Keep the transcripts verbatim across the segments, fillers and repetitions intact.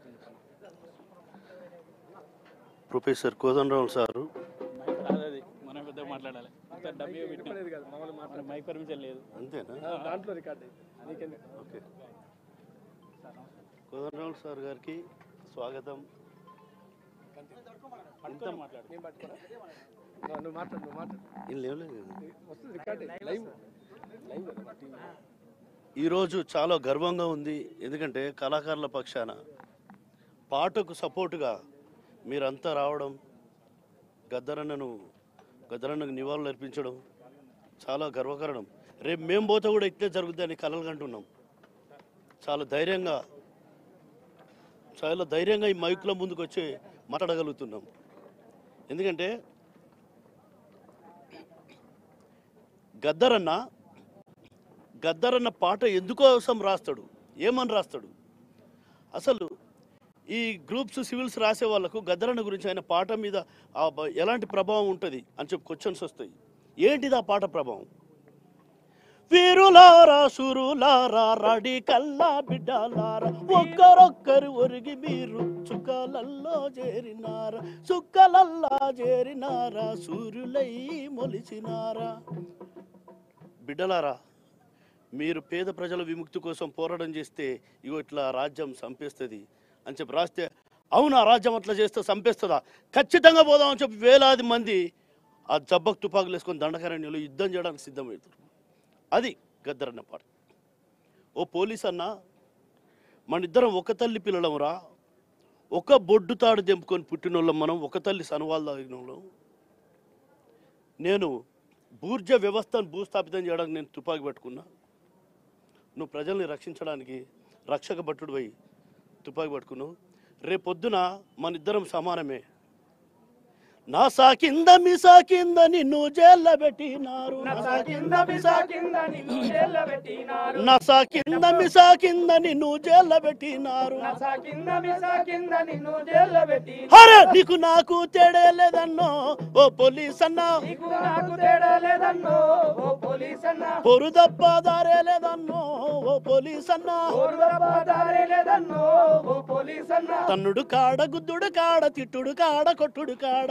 Professor Kodanda Rao sir మనం పెద్దగా మాట్లాడాలి. మైక్ పర్మిషన్ లేదు. అంతేనా? దాంట్లో రికార్డ్ ఓకే. కోదండరావు సార్ గారికి స్వాగతం. ఈరోజు చాలా గర్వంగా ఉంది. ఎందుకంటే కళాకారుల పక్షాన పాటకు సపోర్టుగా మీరంతా రావడం, గద్దరన్నను గద్దరన్నకు నివాళులు అర్పించడం చాలా గర్వకారణం. రేపు మేము పోతే కూడా ఇట్లే జరుగుతుందని కలలు కంటున్నాం. చాలా ధైర్యంగా చాలా ధైర్యంగా ఈ మైకుల ముందుకు వచ్చి మాట్లాడగలుగుతున్నాం. ఎందుకంటే గద్దరన్న గద్దరన్న పాట ఎందుకోసం రాస్తాడు, ఏమని రాస్తాడు? అసలు ఈ గ్రూప్స్ సివిల్స్ రాసే వాళ్ళకు గద్దరన్న గురించి ఆయన పాట మీద ఎలాంటి ప్రభావం ఉంటుంది అని చెప్పి క్వశ్చన్స్ వస్తాయి. ఏంటిది ఆ పాట ప్రభావం? వీరులారా సురులారా రడి కల్లా బిడ్డలారా ఒక్కరొక్కరు ఒరిగి మీరు చుక్కలల్లో చేరినారా, చుక్కలల్లా చేరినారా, సూర్యులై మొలిచినారా. బిడ్డలారా, మీరు పేద ప్రజల విముక్తి కోసం పోరాటం చేస్తే ఇగో ఇట్లా రాజ్యం సంపేస్తుంది అని చెప్పి రాస్తే, అవునా రాజ్యం అట్లా చేస్తే సంపేస్తుందా? ఖచ్చితంగా పోదామని చెప్పి వేలాది మంది ఆ జబ్బకు తుపాకులు వేసుకొని దండకారణ్యంలో యుద్ధం చేయడానికి సిద్ధమవుతారు. అది గద్దరన్న పాట. ఓ పోలీస్ అన్న, మన ఇద్దరం ఒక తల్లి పిల్లలమురా, ఒక బొడ్డు తాడు దెంపుకొని పుట్టినోళ్ళం మనం, ఒక తల్లి సనువాళ్ళు తాగినోళ్ళం. నేను బూర్జ వ్యవస్థను భూస్థాపితం చేయడానికి నేను తుపాకీ పట్టుకున్నా, నువ్వు ప్రజల్ని రక్షించడానికి రక్షక భటుడు పోయి తుపాకీ పట్టుకున్నావు. రేపొద్దున మన ఇద్దరం సమానమే. నా సాకింద మీ సాకింద నిన్ను జైల్లో పెట్టినారు, నా సాకింద మీ సాకింద నిన్ను జైల్లో పెట్టినారు, నా సాకింద మీ సాకింద నిన్ను జైల్లో పెట్టినారు, నా సాకింద మీ సాకింద నిన్ను జైల్లో పెట్టినారు. అరే నీకు నాకు తేడా లేదన్నో ఓ పోలీస్ అన్న, నీకు నాకు తేడా లేదన్నో ఓ పోలీస్ అన్న, పొరుదప్ప దారే లేదన్నో ఓ పోలీస్ అన్న, పొరుదప్ప దారే లేదన్నో ఓ పోలీస్ అన్న. తన్నుడు కాడ గుద్దుడు కాడ తిట్టుడు కాడ కొట్టుడు కాడ,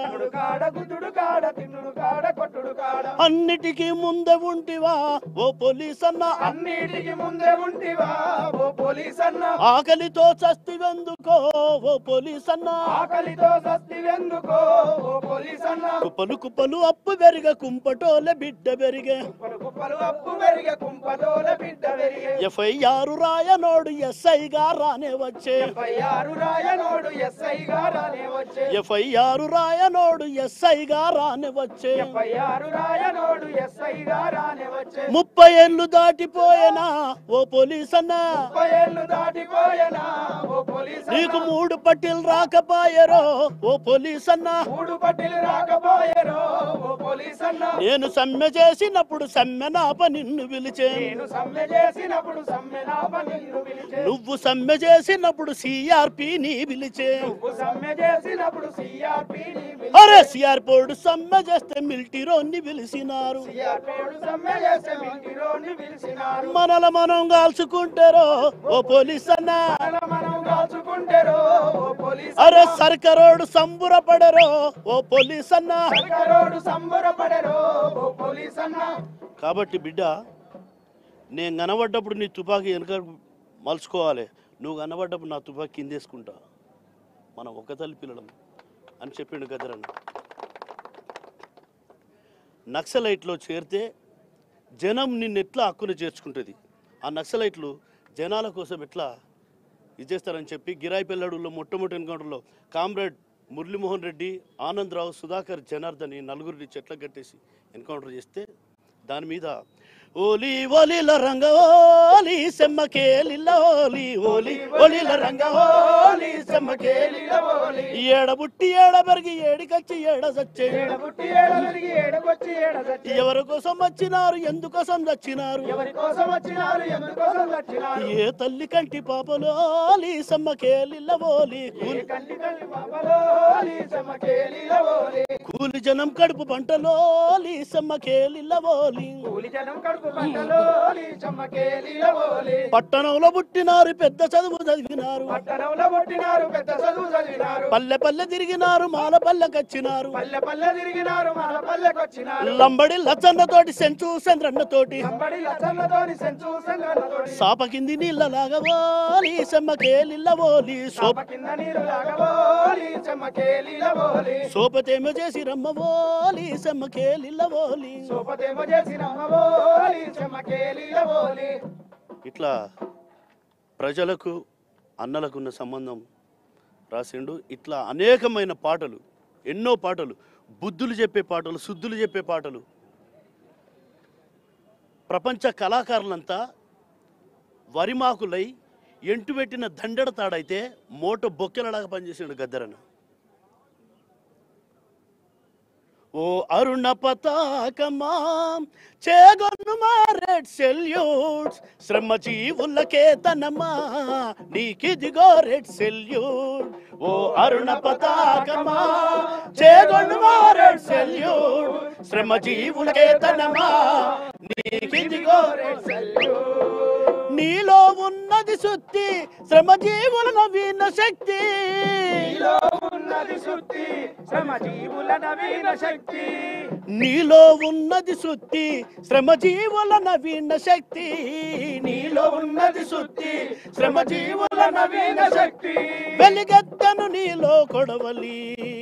అన్నిటికీ ముందే ఉంటివా ఓ పోలీస్ అన్న, అన్నిటికీ ముందే ఉంటివా ఓ పోలీస్ అన్న. ఆకలితో చస్తివెందుకో ఓ పోలీస్ అన్న, ఆకలితో చస్తివెందుకో ఓ పోలీస్ అన్న. కుప్పలు కుప్పలు అప్పు పెరిగ కుంపటోల బిడ్డ పెరిగే, కుప్పలు కుప్పలు అప్పు పెరిగ కుంపటోల బిడ్డ పెరిగే. ఎఫ్ఐఆర్ రాయనోడు ఎస్ఐగా రానే వచ్చే, ఎఫ్ఐఆర్ రాయనోడు ఎస్ఐగా రానే వచ్చే, ఎఫ్ఐఆర్ రాయనోడు ఎస్ఐగా రాని వచ్చే, ముప్పై ఏళ్ళు దాటిపోయేనా ఓ పోలీస్ అన్న, నీకు మూడు పట్టీలు రాకపోయారో ఓ పోలీస్ అన్న, మూడు పట్టీలు రాకపోయారో ఓ పోలీస్ అన్న. నేను సమ్మె చేసినప్పుడు సమ్మె నాప నిన్ను పిలిచే, సమ్మె చేసినప్పుడు సమ్మె నాప నిన్ను పిలిచే, నువ్వు సమ్మె చేసినప్పుడు సిఆర్పి నీ పిలిచే, నువ్వు సమ్మె చేసినప్పుడు సిఆర్పి నీ. అరే సిఆర్పోడు సమ్మె చేస్తే మిలిటరీని పిలిచినారు, మనల మనం కాల్చుకుంటారో ఓ పోలీస్ అన్న, అరే సర్కారోడు సంబురపడరో ఓ పోలీస్ అన్న. కాబట్టి బిడ్డ, నేను కనబడ్డప్పుడు నీ తుపాకీ వెనక మలుచుకోవాలి, నువ్వు కనబడ్డప్పుడు నా తుపాకీ కిందేసుకుంటా, మనం ఒక తల్లి పిల్లలం అని చెప్పిండు గద్దరన్న. నక్సలైట్లో చేరితే జనం నిన్ను ఎట్లా హక్కును చేర్చుకుంటుంది, ఆ నక్సలైట్లు జనాల కోసం ఎట్లా ఇది చేస్తారని చెప్పి గిరాయి పెళ్ళడులో మొట్టమొదటి ఎన్కౌంటర్లో కామ్రేడ్ మురళీమోహన్ రెడ్డి, ఆనందరావు, సుధాకర్, జనార్దన్ ఈ నలుగురిని చెట్ల కట్టేసి ఎన్కౌంటర్ చేస్తే దాని మీద ఓలి ఓలిల రంగ ఓలి సెమ్మకేలిల ఓలి ఓలి ఓలిల రంగ ఓలి సెమ్మకేలిల ఓలి. ఏడబుట్టి ఏడ పెరిగి ఏడికొచ్చి ఏడ సచ్చే, ఏడబుట్టి ఏడ పెరిగి ఏడకొచ్చి ఏడ సచ్చే. ఎవరి కోసం వచ్చినారు ఎందుకోసం చచ్చినారు, ఎవరి కోసం వచ్చినారు ఎందుకోసం చచ్చినారు. ఏ తల్లి కంటి పాపలోలి సెమ్మకేలిల ఓలి, కంటి కంటి పాపలోలి సెమ్మకేలిల ఓలి. కూలి జనం కడుపు పంటలో లీసమ్మకేలిల్లవోలి పట్టణంలో పుట్టినారు పెద్ద చదువు చదివినారు పల్లె పల్లె తిరిగినారు మాల పల్లెకొచ్చినారు లంబడి లచ్చన్నతోటి సెంచు చంద్రన్నతోటి సాప కింది నీళ్ళలాగవోలి సెమ్మకేలిల్లవోలి సోప సోపతేమో చేసి రమ్మవోలి సెమ్మకేలిల్లవోలి ఇట్లా ప్రజలకు అన్నలకున్న సంబంధం రాసిండు. ఇట్లా అనేకమైన పాటలు, ఎన్నో పాటలు, బుద్ధులు చెప్పే పాటలు, శుద్ధులు చెప్పే పాటలు. ప్రపంచ కళాకారులంతా వరిమాకులై ఎంటుబెట్టిన దండెడ తాడైతే మోటో బొక్కెలలాగా పనిచేసాడు గద్దరన్న. ఓ అరుణ పతాకమా చేగొన్ను మా రెడ్ సెల్యూట్స్ శ్రమ జీవులకే తనమా నీకిదిగో రెడ్ సెల్యూట్. ఓ అరుణ పతాకమా చేగొన్ను మా రెడ్ సెల్యూట్ శ్రమ జీవులకే తనమా నీకిదిగో రెడ్ సెల్యూట్. నీలో ఉన్నది శుద్ధి శ్రమ జీవుల నవీన శక్తి, నీలో ఉన్నది శుద్ధి శ్రమజీవుల నవీన శక్తి, నీలో ఉన్నది శుద్ధి శ్రమజీవుల నవీన శక్తి. వెలిగెత్తను నీలో కొడవలి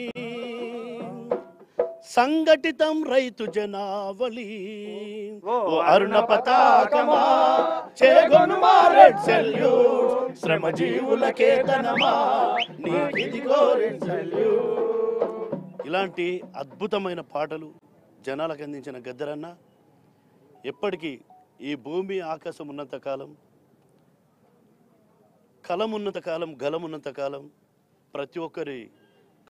సంఘటితం రైతు జనావళి. ఓ అరుణ పతాకమా చేగొను మా రెడ్ సెల్యూట్ శ్రమజీవులకే తనమా నీకిదిగో రెడ్ సెల్యూట్. ఇలాంటి అద్భుతమైన పాటలు జనాలకు అందించిన గద్దరన్న ఎప్పటికీ ఈ భూమి ఆకాశం ఉన్నంత కాలం, కలం ఉన్నంత కాలం, గలం ఉన్నంత కాలం ప్రతి ఒక్కరి